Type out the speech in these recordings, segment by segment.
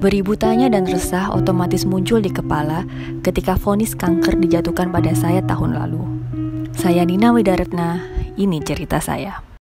Beribu tanya dan resah otomatis muncul di kepala ketika vonis kanker dijatuhkan pada saya tahun lalu. Saya Nina Widaretna, ini cerita saya.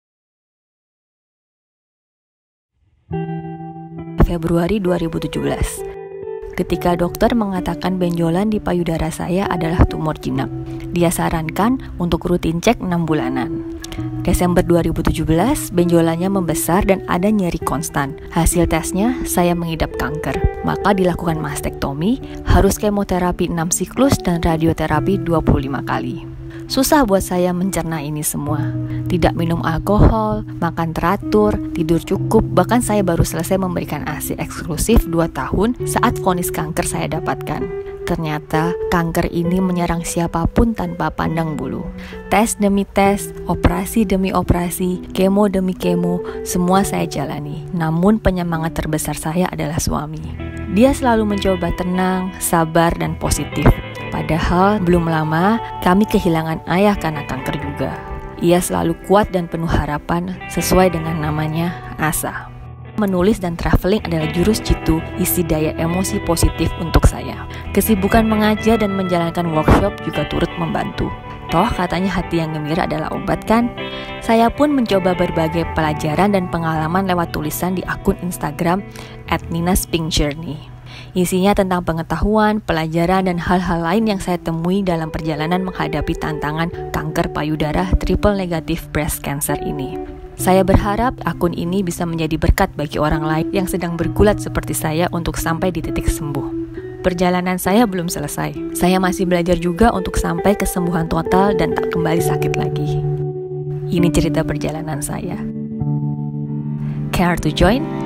Februari 2017. Ketika dokter mengatakan benjolan di payudara saya adalah tumor jinak, dia sarankan untuk rutin cek 6 bulanan. Desember 2017, benjolannya membesar dan ada nyeri konstan. Hasil tesnya, saya mengidap kanker. Maka dilakukan mastektomi, harus kemoterapi 6 siklus dan radioterapi 25 kali. Susah buat saya mencerna ini semua. Tidak minum alkohol, makan teratur, tidur cukup. Bahkan saya baru selesai memberikan ASI eksklusif 2 tahun saat vonis kanker saya dapatkan. Ternyata kanker ini menyerang siapapun tanpa pandang bulu. Tes demi tes, operasi demi operasi, kemo demi kemo, semua saya jalani. Namun penyemangat terbesar saya adalah suami. Dia selalu mencoba tenang, sabar, dan positif. Padahal belum lama kami kehilangan ayah karena kanker juga. Ia selalu kuat dan penuh harapan sesuai dengan namanya, Asa. Menulis dan traveling adalah jurus jitu isi daya emosi positif untuk saya. Kesibukan mengajar dan menjalankan workshop juga turut membantu. Toh katanya hati yang gembira adalah obat kan? Saya pun mencoba berbagai pelajaran dan pengalaman lewat tulisan di akun Instagram @ninaspinkjourney. Isinya tentang pengetahuan, pelajaran, dan hal-hal lain yang saya temui dalam perjalanan menghadapi tantangan kanker payudara triple negative breast cancer ini. Saya berharap akun ini bisa menjadi berkat bagi orang lain yang sedang bergulat seperti saya untuk sampai di titik sembuh. Perjalanan saya belum selesai. Saya masih belajar juga untuk sampai kesembuhan total dan tak kembali sakit lagi. Ini cerita perjalanan saya. Care to join?